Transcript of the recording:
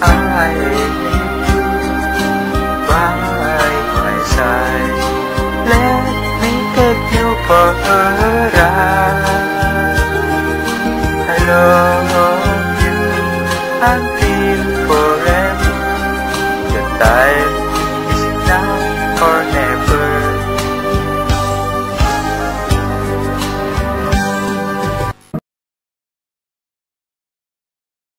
I by my side. Let me take you for a ride. I love you until forever. The time